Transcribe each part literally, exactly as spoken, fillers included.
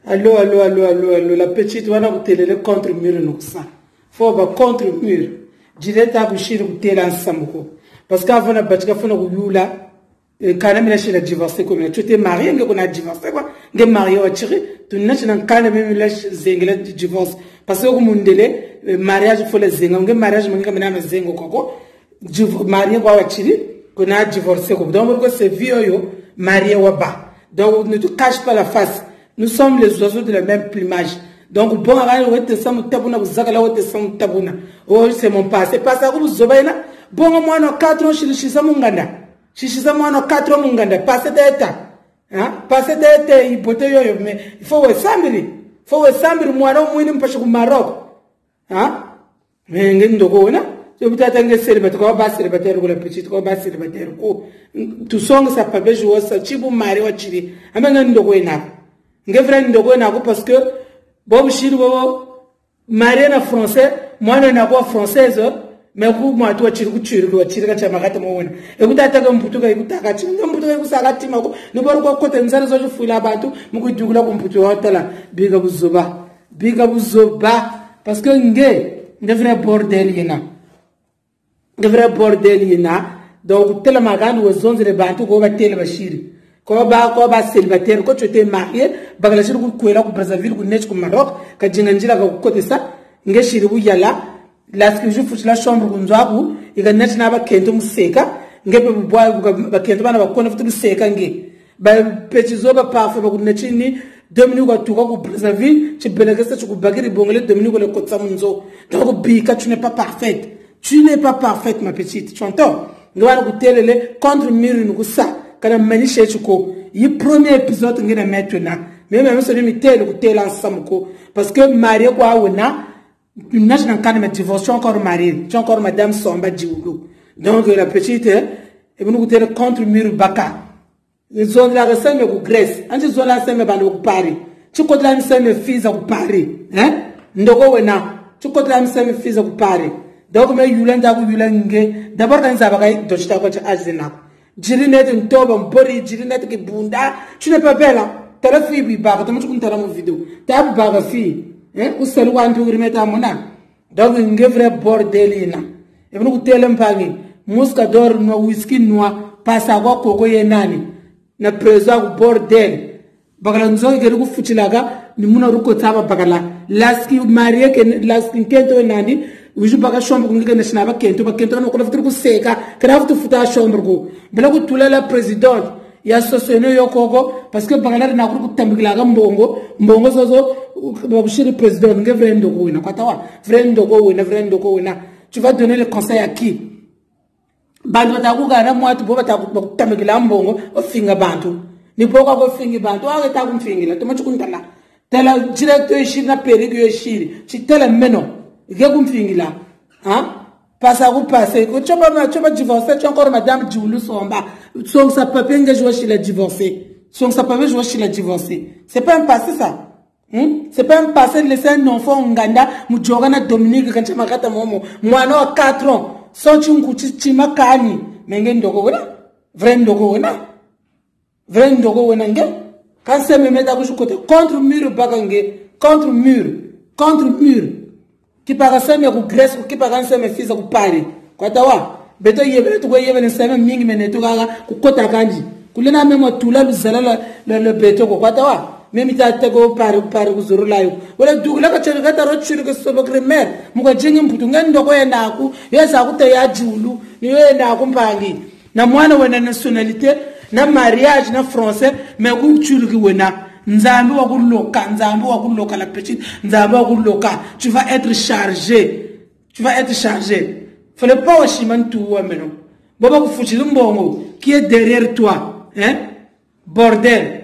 Allô, allô, allô, allô, allô, la petite, on a goûté le contre mur, nous, ça. Faut ba contre mur. Direct à boucher, goûter l'ensemble. Parce qu'avant, la bâtisse, on a goûté là, quand même, lâché la divorcé, comme tu étais marié, on a divorcé, quoi. Des mariés, on a tiré, tu n'as pas quand même lâché zengla de divorce. Parce que, au monde délai, mariage, il faut les zengs, on mariage, on a même zengo, quoi. Marié, on a tiré, qu'on a divorcé, quoi. Donc, c'est vieux, marié, ou bas. Donc, ne te cache pas la face. Nous sommes les oiseaux de la même plumage. Donc, bon, oh, c'est mon pas. C'est pas ça que vous avez là. Bon, moi, non, quatre ans, je suis Munganda. Je suis moi, quatre ans, Munganda. Passez d'état. Hein? Passez d'état, il peut y mais il faut que ça me Il faut que ça me moi, non, moi, je ne peux pas Maroc. Hein? Mais, il y a je vous attends que célibataire, qu'on va célibataire, ou la petite, qu'on va célibataire, tout ça, ça peut pas jouer, ça, tu peux marier, ou tu ah, mais, il y a Ngevren ndogo na ko parce que bobu shiri bobo marié na français moi na ko française mais ku moi to chiri ku chiri ku chiri ka chama kata mo wona e kutata ka mputu ka ikutaka chiri mputu ka kusaka tima ko no baro ko kote nzara zo jufula abantu mukudugula ku mputu hotela biga buzoba biga buzoba parce que nge ngevre bordel yena ngevre bordel yena donc tela magani wozonzere bantu ko batele bashiri Quand on va célibataire, quand tu étais marié, bagala shiri ku kwela ku Brazzaville ku net ku Maroc, ka jinganjira ka côté ça, nge shiri bu yala, lorsque je fous la chambre ku nzwaku, ika net na ba kento museka, nge be boy ba kento bana ba kona futu museka nge. Ba petizo ba parfait ba ku netini, deux minutes ka tuka ku Brazzaville, tu belagesa tu ku bagiri bongole deux minutes ko le kotsa munzo. Donc bika tu n'es pas parfaite. Tu n'es pas parfaite ma petite, tu entends? Ngwana ku telele contre mur ku ça. Quand on m'a dit le premier épisode que je vais mettre là, mais même si je vais mettre ensemble, parce que marié quoi ou na, tu n'as pas de divorce, tu es encore marié, tu es encore madame Somba Djioulou. Donc la petite, et vous nous goûtez le contre mur baka. Ils ont la recette de Grèce, en disant la scène de Paris. Tu connais la scène de fils à Paris, hein? Ndogo wena, tu connais la scène de fils à Paris. Donc mais yulen d'agu yulen nge, d'abord quand ils avaient d'autres choses à ajena. Jirinet ntoba mbori jirinet ki bunda tu n'es pas belle hein tala fi bi ba ta mutu kuntara mo vidéo ta ba ga fi hein usal wantu rimeta mona donc ngevre bordelina e bunu kutelem pangi muska dor no whisky noa pasa ko koko yenani na presa ku bordel bagala nzo ke ku futilaga ni muna ruko taba bagala laski marie ke laski kento nani uju baga chambre ngi na sina ba kento ba kento no ko fitir ku seka kraft futa chambre ko bela ku tula la présidente ya soseno yo koko parce que bagala na ku tambigila ga mbongo mbongo zozo ba bushiri président ngi vrendo ko ina kwata wa vrendo ko ina vrendo ko ina tu vas donner le conseil à qui bantu ta ku ga na mwatu bo ta ku tambigila mbongo o finga bantu ni boka ko fingi bantu wa ta ku fingila to machu kuntala tela directeur shiri na perigi shiri ci tela meno Gagum fingila, hein? Passe à vous passer. Tu vas divorcer, tu as encore madame Djoulou Somba. Son sa papier nga jouer chez la divorcée. Son sa papier jouer chez la divorcée. C'est pas un passé ça. Hein? C'est pas un passé de laisser un enfant en Ganda, Moudjorana Dominique, quand tu m'as gâté momo. Moi non, quatre ans. Sans tu m'koutis, tu m'as kani. Mengen dogo wena? Vren dogo wena? Vren dogo wena nge? Quand c'est me mettre à gauche côté, contre mur bagange, contre mur, contre mur. Qui paraît ça mais Grèce qui paraît ça mais fils à Paris quoi tawa beto yebe to yebe ne sema mingi mene to gaga ku kota kanji kulena memo tula luzala le le beto quoi tawa même ta tego Paris Paris uzuru layo wala dugula ka chega ta ro chiri ko sobo kremer muko jingi mputu ngendo ko yenda ku yesa ku te ya julu ni yenda ku mpangi na mwana wena nationalité na mariage na français mais ku chiri wena Nzambi wa kuloka, Nzambi wa kuloka la petite, Nzambi wa kuloka. Tu vas être chargé. Tu vas être chargé. Fallait pas washiman tout wa meno. Boba ku fuchi mbongo qui est derrière toi, hein? Bordel.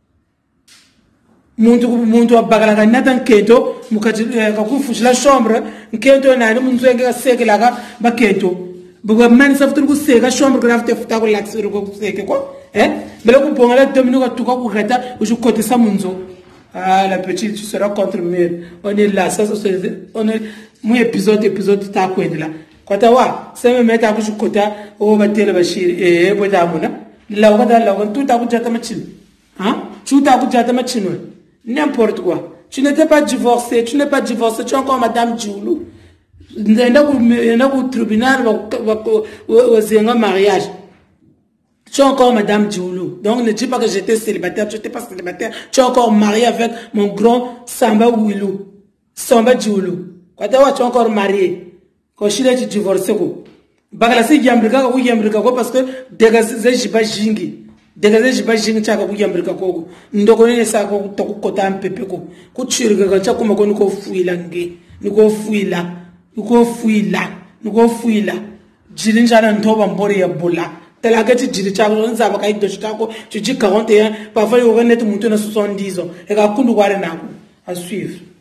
Muntu muntu abagala ka natan kento, mukati ka ku fuchi la chambre, kento na ni muntu enga seke la ka ba kento. Boga man sa futu ku seka chambre grave te futa ko laxi ko seke ko. Hein? Mais là, vous prenez deux minutes à tout cas, vous regardez, vous côté ça, Munzo. Ah, la petite, tu seras contre mur. On est là, ça, c'est, on est, mon épisode, épisode, tu as quoi de là. Quand tu vois, ça me met à vous côté, on va te le bâcher, et, vous avez là, on va là, tout à vous, tu as ma chin. Hein? Tout à vous, tu as ma chin, N'importe quoi. Tu n'étais pas divorcé, tu n'es pas divorcé, tu es encore Madame Djoulou. Il y a un tribunal, il y a un mariage. Tu es encore Madame Djoulou. Donc ne dis pas que j'étais célibataire, tu n'étais pas célibataire. Tu es encore marié avec mon grand Samba Wilou. Samba Djoulou. Quand tu es encore marié, quand tu es divorcé, Bagalasi Yambrika ou Yambrika parce que dégazé Jiba Jingi. Dégazé Jiba Jingi Chaka ou Yambrika Kogo. Ndokone Sako Tokota Pepeko. Kuchirga Chakuma Koniko Fuilange. Nuko Fuila. Nuko Fuila. Nuko Fuila. Jilinjana Ntoba Mbori ya Bola. Telagati Jilichako, Nzabaka Dochako, tu dis quarante et un, parfois il y aurait net monté dans soixante-dix ans. Et Kakundu Warenaku. À suivre.